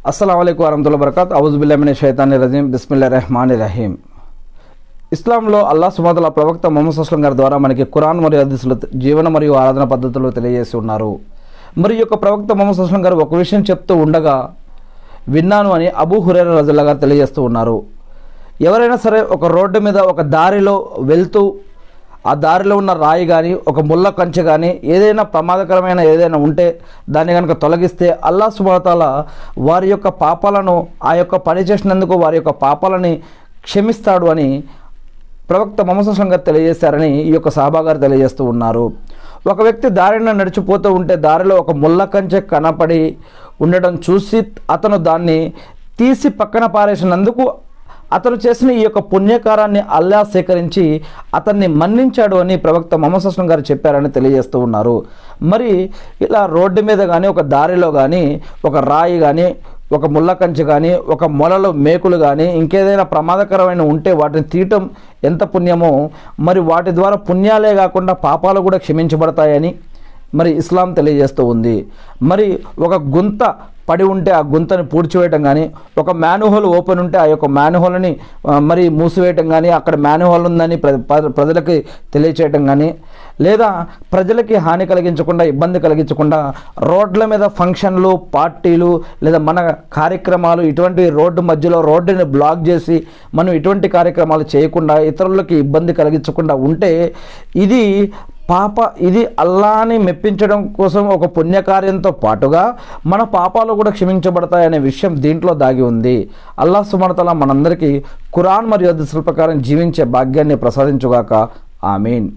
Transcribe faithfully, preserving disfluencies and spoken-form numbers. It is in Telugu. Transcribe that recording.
అస్సలాము అలైకుం వరహ్మతుల్లాహి వబరకాతుహు అవుజు బిల్లాహి మినష్ షైతానిర్ రజీం బిస్మిల్లాహిర్ రహ్మానిర్ రహీం. ఇస్లాంలో అల్లాహ్ సుబ్హానహు వ తఆలా ప్రవక్త ముహమ్మద్ సల్లల్లాహు అలైహి వసల్లం గారి ద్వారా మనకి ఖురాన్ మరియు హదీసులు జీవన మరియు ఆరాధన పద్ధతులు తెలియజేసి ఉన్నారు. మరి యొక్క ప్రవక్త ముహమ్మద్ సల్లల్లాహు అలైహి వసల్లం గారు ఒక విషయం చెప్తూ ఉండగా విన్నాను అని అబూ హురైరా రజియల్లాహు గారు తెలియజేస్తూ ఉన్నారు. ఎవరైనా సరే ఒక రోడ్డు మీద ఒక దారిలో వెళ్తూ ఆ దారిలో ఉన్న రాయి కానీ ఒక ముళ్ళ కంచె కానీ ఏదైనా ప్రమాదకరమైన ఏదైనా ఉంటే దాన్ని కనుక తొలగిస్తే అల్లాహ్ సుబ్హానహు వ తఆలా వారి యొక్క పాపాలను ఆ యొక్క పని చేసినందుకు వారి యొక్క పాపాలని క్షమిస్తాడు అని ప్రవక్త ముహమ్మద్ సల్లల్లాహు అలైహి వసల్లం గారు తెలియజేశారని ఈ యొక్క సహాబా గారు తెలియజేస్తూ ఉన్నారు. ఒక వ్యక్తి దారిన నడిచిపోతూ ఉంటే దారిలో ఒక ముళ్ళ కంచె కనపడి ఉండడం చూసి అతను దాన్ని తీసి పక్కన పారేసినందుకు అతను చేసిన ఈ యొక్క పుణ్యకారాన్ని అల్లాహ్ సేకరించి అతన్ని మన్నించాడు అని ప్రవక్త ముహమ్మద్ సల్లల్లాహు అలైహి వసల్లం గారు చెప్పారని తెలియజేస్తూ ఉన్నారు. మరి ఇలా రోడ్డు మీద కానీ ఒక దారిలో కానీ ఒక రాయి కానీ ఒక ముళ్ళ కంచె కానీ ఒక మొలలు మేకులు కానీ ఇంకేదైనా ప్రమాదకరమైన ఉంటే వాటిని తీయటం ఎంత పుణ్యమో మరి వాటి ద్వారా పుణ్యాలే కాకుండా పాపాలు కూడా క్షమించబడతాయని మరి ఇస్లాం తెలియజేస్తూ ఉంది. మరి ఒక గుంత పడి ఉంటే ఆ గుంతని పూడ్చివేయటం కానీ ఒక మ్యాన్హోల్ ఓపెన్ ఉంటే ఆ యొక్క మ్యాన్హోల్ని మరి మూసివేయటం కానీ అక్కడ మ్యాన్హోల్ ఉందని ప్రజలకి తెలియచేయటం కానీ లేదా ప్రజలకి హాని కలిగించకుండా ఇబ్బంది కలిగించకుండా రోడ్ల మీద ఫంక్షన్లు పార్టీలు లేదా మన కార్యక్రమాలు ఇటువంటి రోడ్డు మధ్యలో రోడ్డుని బ్లాక్ చేసి మనం ఇటువంటి కార్యక్రమాలు చేయకుండా ఇతరులకి ఇబ్బంది కలిగించకుండా ఉంటే ఇది పాప ఇది అల్లాహ్ని మెప్పించడం కోసం ఒక పుణ్యకార్యంతో పాటుగా మన పాపాలు కూడా క్షమించబడతాయనే విషయం దీంట్లో దాగి ఉంది. అల్లాహ్ సుబ్హానహు వ తఆలా మనందరికీ ఖురాన్ మరియు హదీసుల ప్రకారం జీవించే భాగ్యాన్ని ప్రసాదించుగాక. ఆమీన్.